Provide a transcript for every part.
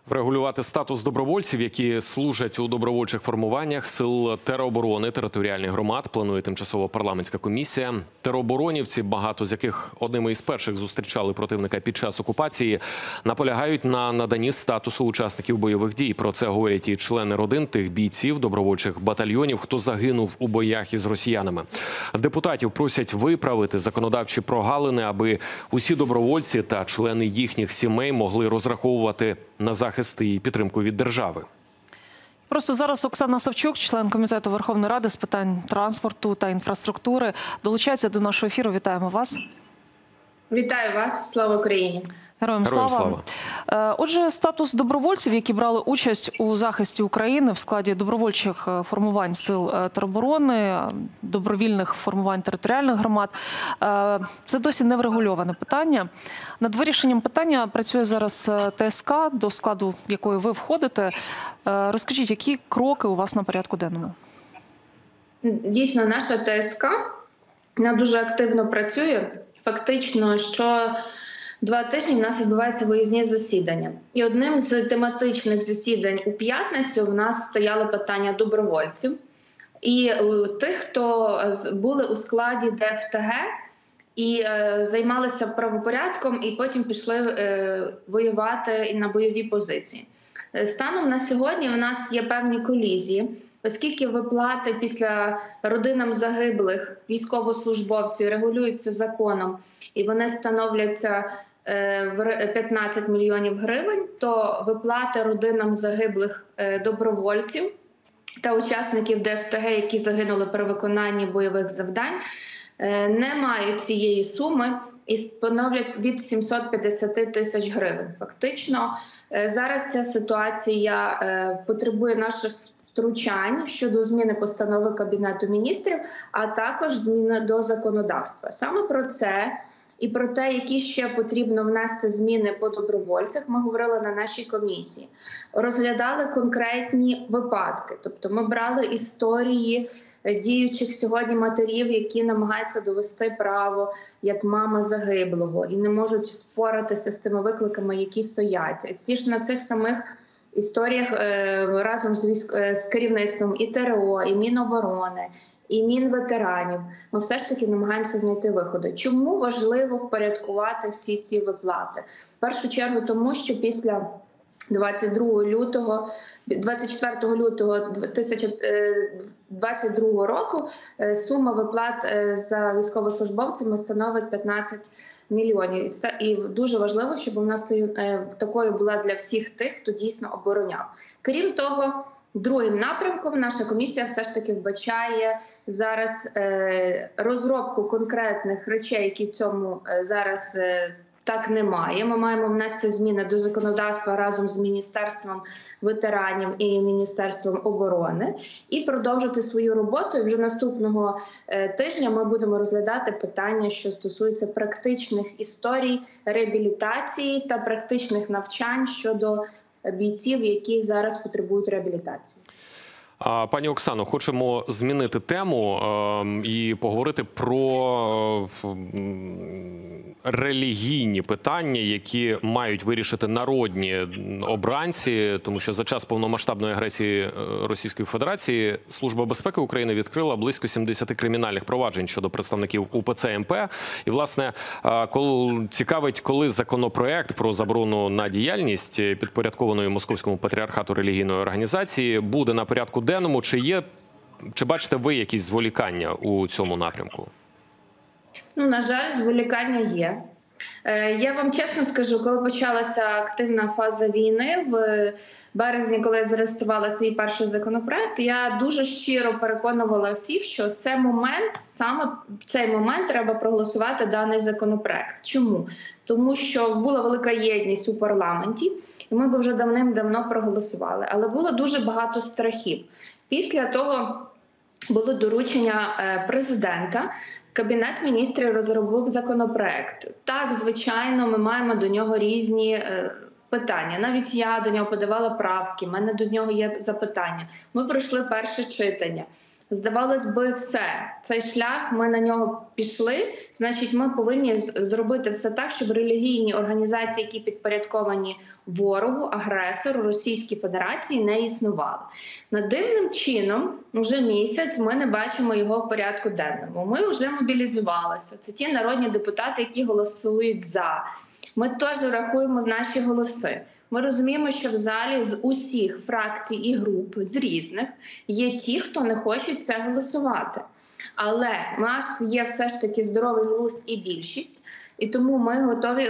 Врегулювати статус добровольців, які служать у добровольчих формуваннях сил тероборони територіальних громад, планує тимчасова парламентська комісія. Тероборонівці, багато з яких одними із перших зустрічали противника під час окупації, наполягають на наданні статусу учасників бойових дій. Про це говорять і члени родин тих бійців добровольчих батальйонів, хто загинув у боях із росіянами. Депутатів просять виправити законодавчі прогалини, аби усі добровольці та члени їхніх сімей могли розраховувати на захист і підтримку від держави. Просто зараз Оксана Савчук, член Комітету Верховної Ради з питань транспорту та інфраструктури, долучається до нашого ефіру. Вітаємо вас. Вітаю вас. Слава Україні. Героям слава. Отже, статус добровольців, які брали участь у захисті України в складі добровольчих формувань сил тероборони, добровільних формувань територіальних громад, це досі не врегульоване питання. Над вирішенням питання працює зараз ТСК, до складу якої ви входите. Розкажіть, які кроки у вас на порядку денному? Дійсно, наша ТСК дуже активно працює. Фактично, що 2 тижні в нас відбуваються виїзні засідання. І одним з тематичних засідань у п'ятницю в нас стояло питання добровольців. І тих, хто були у складі ДФТГ і займалися правопорядком, і потім пішли воювати на бойові позиції. Станом на сьогодні в нас є певні колізії, оскільки виплати після родинам загиблих військовослужбовців регулюються законом, і вони становляться в 15 мільйонів гривень, то виплати родинам загиблих добровольців та учасників ДФТГ, які загинули при виконанні бойових завдань, не мають цієї суми і становлять від 750 тисяч гривень. Фактично, зараз ця ситуація потребує наших втручань щодо зміни постанови Кабінету міністрів, а також зміни до законодавства. Саме про це і про те, які ще потрібно внести зміни по добровольцях, ми говорили на нашій комісії. Розглядали конкретні випадки. Тобто ми брали історії діючих сьогодні матерів, які намагаються довести право як мама загиблого і не можуть впоратися з цими викликами, які стоять. Ці ж на цих самих історіях разом з керівництвом і ТРО, і Міноборони, і Мінветеранів ми все ж таки намагаємося знайти виходи. Чому важливо впорядкувати всі ці виплати? В першу чергу тому, що після 24 лютого 2022 року сума виплат за військовослужбовцями становить 15 мільйонів. І дуже важливо, щоб у нас такою була для всіх тих, хто дійсно обороняв. Крім того, другим напрямком наша комісія все ж таки вбачає зараз розробку конкретних речей, які цьому зараз так немає. Ми маємо внести зміни до законодавства разом з Міністерством ветеранів і Міністерством оборони і продовжити свою роботу. І вже наступного тижня ми будемо розглядати питання, що стосуються практичних історій, реабілітації та практичних навчань щодо бійців, які зараз потребують реабілітації. Пані Оксано, хочемо змінити тему і поговорити про релігійні питання, які мають вирішити народні обранці, тому що за час повномасштабної агресії Російської Федерації Служба безпеки України відкрила близько 70 кримінальних проваджень щодо представників УПЦ МП. І, власне, цікавить, коли законопроект про заборону на діяльність підпорядкованої Московському патріархату релігійної організації буде на порядку денному. Чи бачите ви якісь зволікання у цьому напрямку? На жаль, зволікання є. Я вам чесно скажу, коли почалася активна фаза війни, в березні, коли я зареєструвала свій перший законопроект, я дуже щиро переконувала всіх, що саме в цей момент треба проголосувати даний законопроект. Чому? Тому що була велика єдність у парламенті, і ми б вже давним-давно проголосували. Але було дуже багато страхів. Після того було доручення президента, Кабінет міністрів розробив законопроект. Так, звичайно, ми маємо до нього різні питання. Навіть я до нього подавала правки, в мене до нього є запитання. Ми пройшли перше читання. Здавалось би, все. Цей шлях, ми на нього пішли, значить, ми повинні зробити все так, щоб релігійні організації, які підпорядковані ворогу, агресору, Російській Федерації, не існували. Дивним чином, вже місяць, ми не бачимо його в порядку денному. Ми вже мобілізувалися. Це ті народні депутати, які голосують «за». Ми теж рахуємо наші голоси. Ми розуміємо, що в залі з усіх фракцій і груп, з різних, є ті, хто не хочуть це голосувати. Але в нас є все ж таки здоровий глузд і більшість, і тому ми готові,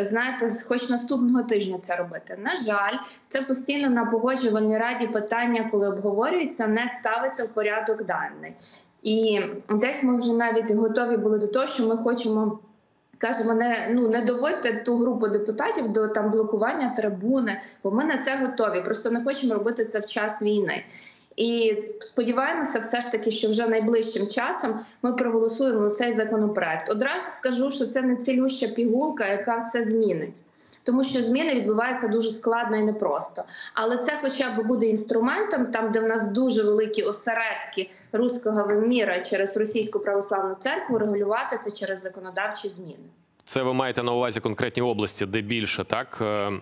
хоч наступного тижня це робити. На жаль, це постійно на погоджувальній раді питання, коли обговорюється, не ставиться в порядок денний. І десь ми вже навіть готові були до того, що ми хочемо, кажемо, не доводьте ту групу депутатів до блокування трибуни, бо ми на це готові, просто не хочемо робити це в час війни. І сподіваємося все ж таки, що вже найближчим часом ми проголосуємо цей законопроект. Одразу скажу, що це не цілюща пігулка, яка все змінить. Тому що зміни відбуваються дуже складно і непросто. Але це хоча б буде інструментом, там, де в нас дуже великі осередки руського міра через Російську православну церкву, регулювати це через законодавчі зміни. Це ви маєте на увазі конкретні області, де більше, так?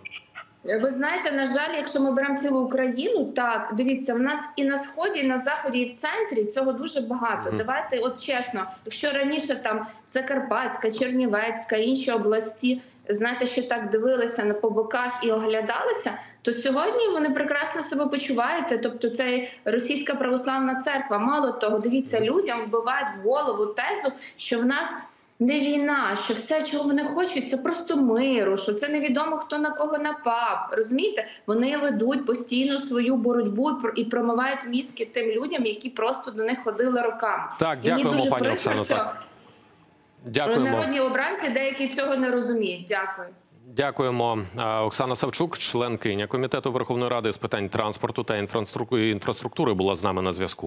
Ви знаєте, на жаль, якщо ми беремо цілу Україну, так, дивіться, в нас і на Сході, і на Заході, і в центрі цього дуже багато. Давайте, от чесно, якщо раніше там Закарпатська, Чернівецька, інші області, знаєте, що так дивилися по боках і оглядалися, то сьогодні вони прекрасно себе почувають. Тобто це Російська православна церква. Мало того, дивіться, людям вбивають в голову тезу, що в нас не війна, що все, чого вони хочуть, це просто миру, що це невідомо, хто на кого напав. Розумієте? Вони ведуть постійно свою боротьбу і промивають мізки тим людям, які просто до них ходили роками. Так, дякуємо, пані Оксано. Дякуємо. Народні обранці деякі цього не розуміють. Дякую. Дякуємо. Оксана Савчук, членкиня Комітету Верховної Ради з питань транспорту та інфраструктури, була з нами на зв'язку.